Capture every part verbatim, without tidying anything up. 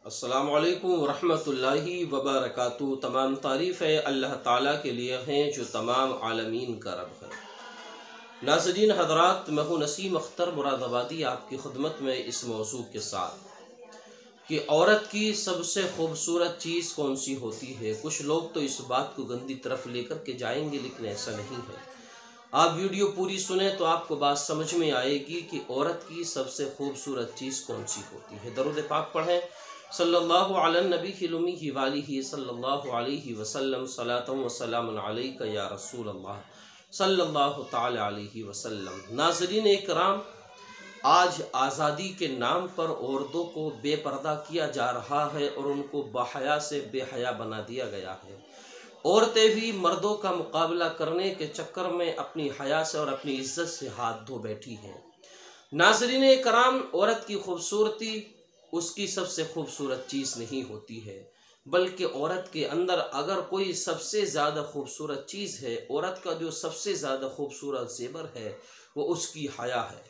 السلام علیکم ورحمۃ اللہ وبرکاتہ۔ تمام تعریفیں اللہ تعالیٰ کے لیے ہیں جو تمام عالمین کا رب ہے۔ ناظرین حضرات، میں ہوں نسیم اختر مراد آبادی آپ کی خدمت میں اس موضوع کے ساتھ کہ عورت کی سب سے خوبصورت چیز کون سی ہوتی ہے۔ کچھ لوگ تو اس بات کو گندی طرف لے کر کے جائیں گے، لیکن ایسا نہیں ہے۔ آپ ویڈیو پوری سنیں تو آپ کو بات سمجھ میں آئے گی کہ عورت کی سب سے خوبصورت چیز کون سی ہوتی ہے۔ درود پاک پڑھیں صلی اللہ علی النبی الامی وآلہ صلی اللہ علیہ وسلم، صلاۃ و سلام علیک یا رسول اللہ صلی اللہ تعالی علیہ وسلم۔ ناظرین اکرام، آج آزادی کے نام پر عورتوں کو بے پردہ کیا جا رہا ہے اور ان کو باحیا سے بے حیا بنا دیا گیا ہے۔ عورتیں بھی مردوں کا مقابلہ کرنے کے چکر میں اپنی حیا سے اور اپنی عزت سے ہاتھ دھو بیٹھی ہیں۔ ناظرین اکرام، عورت کی خوبصورتی اس کی سب سے خوبصورت چیز نہیں ہوتی ہے، بلکہ عورت کے اندر اگر کوئی سب سے زیادہ خوبصورت چیز ہے، عورت کا جو سب سے زیادہ خوبصورت زیور ہے وہ اس کی حیا ہے۔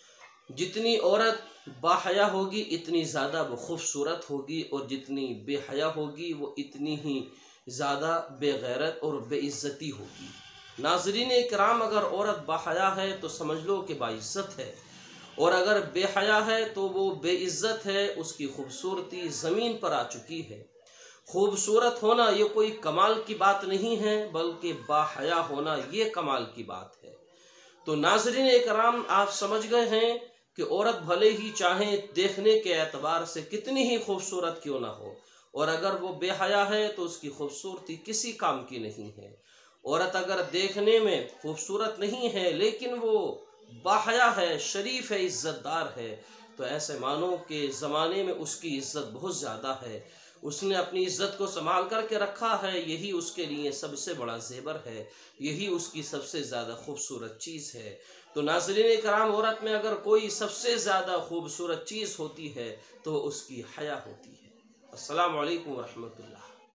جتنی عورت باحیا ہوگی اتنی زیادہ وہ خوبصورت ہوگی، اور جتنی بے حیا ہوگی وہ اتنی ہی زیادہ بے غیرت اور بے عزتی ہوگی۔ ناظرین اکرام، اگر عورت باحیا ہے تو سمجھ لو کہ باعزت ہے، اور اگر بے حیا ہے تو وہ بے عزت ہے، اس کی خوبصورتی زمین پر آ چکی ہے۔ خوبصورت ہونا یہ کوئی کمال کی بات نہیں ہے، بلکہ باحیا ہونا یہ کمال کی بات ہے۔ تو ناظرین اکرام، آپ سمجھ گئے ہیں کہ عورت بھلے ہی چاہیں دیکھنے کے اعتبار سے کتنی ہی خوبصورت کیوں نہ ہو، اور اگر وہ بے حیا ہے تو اس کی خوبصورتی کسی کام کی نہیں ہے۔ عورت اگر دیکھنے میں خوبصورت نہیں ہے لیکن وہ باحیا ہے، شریف ہے، عزت دار ہے، تو ایسے مانو کہ زمانے میں اس کی عزت بہت زیادہ ہے۔ اس نے اپنی عزت کو سنبھال کر کے رکھا ہے، یہی اس کے لیے سب سے بڑا زیور ہے، یہی اس کی سب سے زیادہ خوبصورت چیز ہے۔ تو ناظرین کرام، عورت میں اگر کوئی سب سے زیادہ خوبصورت چیز ہوتی ہے تو اس کی حیا ہوتی ہے۔ السلام علیکم ورحمۃ اللہ۔